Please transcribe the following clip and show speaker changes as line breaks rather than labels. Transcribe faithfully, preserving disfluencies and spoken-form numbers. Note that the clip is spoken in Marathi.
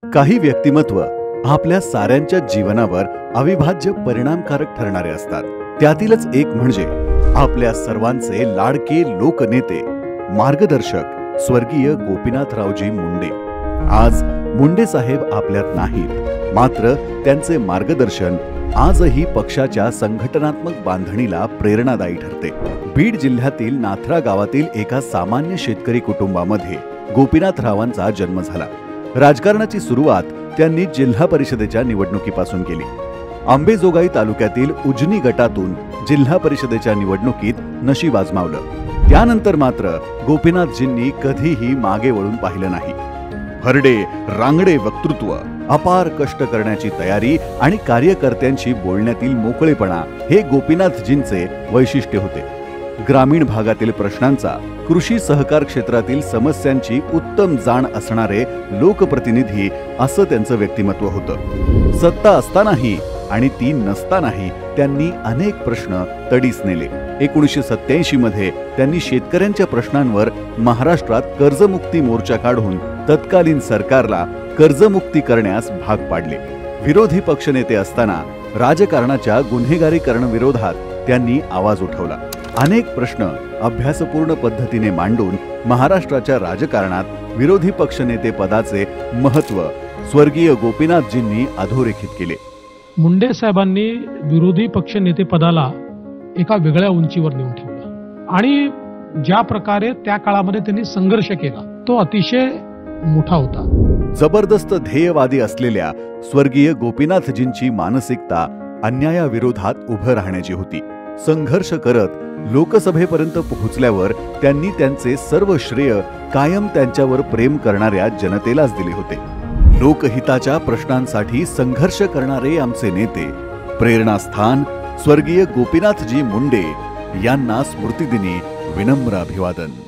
काही व्यक्तिमत्व आपल्या साऱ्यांच्या जीवनावर अविभाज्य परिणामकारक ठरणारे असतात। त्यातीलच एक म्हणजे आपल्या सर्वांचे लाडके लोकनेते मार्गदर्शक स्वर्गीय गोपीनाथरावजी मुंडे। आज मुंडे साहेब आपल्यात नाहीत, मात्र त्यांचे मार्गदर्शन आजही पक्षाच्या संघटनात्मक बांधणीला प्रेरणादायी ठरते। बीड जिल्ह्यातील नाथरा गावातील एका सामान्य शेतकरी कुटुंबामध्ये गोपीनाथरावांचा जन्म झाला। राजकारणाची सुरुवात त्यांनी जिल्हा परिषदेच्या निवडणुकीपासून केली। आंबेजोगाई तालुक्यातील उजनी गटातून जिल्हा परिषदेच्या निवडणुकीत नशीब आजमावलं। त्यानंतर मात्र गोपीनाथजींनी कधीही मागे वळून पाहिलं नाही। हरडे रांगडे वक्तृत्व, अपार कष्ट करण्याची तयारी आणि कार्यकर्त्यांशी बोलण्यातील मोकळेपणा हे गोपीनाथजींचे वैशिष्ट्य होते। ग्रामीण भागातील प्रश्नांचा, कृषी सहकार क्षेत्रातील समस्यांची उत्तम जाण असणारे लोकप्रतिनिधी असं त्यांचं व्यक्तिमत्व होतं। सत्ता असतानाही आणि ती नसतानाही त्यांनी अनेक प्रश्न तडीस नेले। एकोणीसशे सत्याऐंशी मध्ये त्यांनी शेतकऱ्यांच्या प्रश्नांवर महाराष्ट्रात कर्जमुक्ती मोर्चा काढून तत्कालीन सरकारला कर्जमुक्ती करण्यास भाग पाडले। विरोधी पक्षनेते असताना राजकारणाच्या गुन्हेगारीकरण विरोधात त्यांनी आवाज उठवला। अनेक प्रश्न अभ्यासपूर्ण पद्धतीने मांडून महाराष्ट्राच्या राजकारणात विरोधी पक्षनेते पदाचे महत्त्व स्वर्गीय गोपीनाथजींनी अधोरेखित केले।
मुंडे साहेबांनी विरोधी पक्षनेते पदाला एका वेगळ्या उंचीवर नेऊन ठेवलं आणि ज्या प्रकारे त्या काळामध्ये त्यांनी संघर्ष केला तो अतिशय मोठा होता।
जबरदस्त ध्येयवादी असलेल्या स्वर्गीय गोपीनाथजींची मानसिकता अन्यायाविरोधात उभं राहण्याची होती। संघर्ष करत लोकसभेपर्यंत पोहोचल्यावर त्यांनी त्यांचे सर्व श्रेय कायम त्यांच्यावर प्रेम करणाऱ्या जनतेलाच दिले होते। लोकहिताच्या प्रश्नांसाठी संघर्ष करणारे आमचे नेते, प्रेरणास्थान स्वर्गीय गोपीनाथजी मुंडे यांना स्मृतिदिनी विनम्र अभिवादन।